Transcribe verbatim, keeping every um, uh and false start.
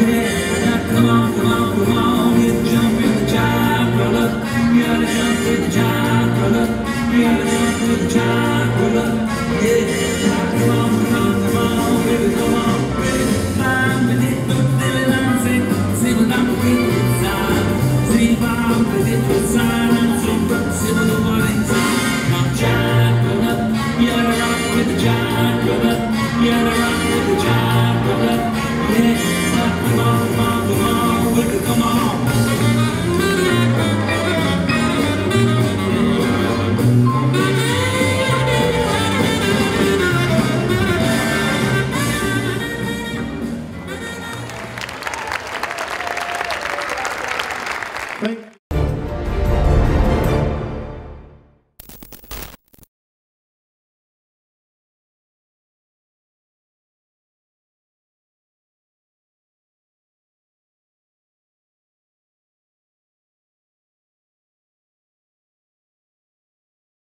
Yeah, now come on, come on, come on, you jump in the jive, brother. You gotta jump with the jive, brother. You gotta jump with the jive, brother. Yeah, now come on, come on, come on, baby, come on, baby. I'm with it, but living on sick, sitting up with the side. See, I'm with it, with side, I'm super, sitting the morning sun. Now jive, brother. You gotta rock with the jive, brother. You gotta rock with the jive, brother. Yeah, now come on, come on, come on, baby, come on. Thank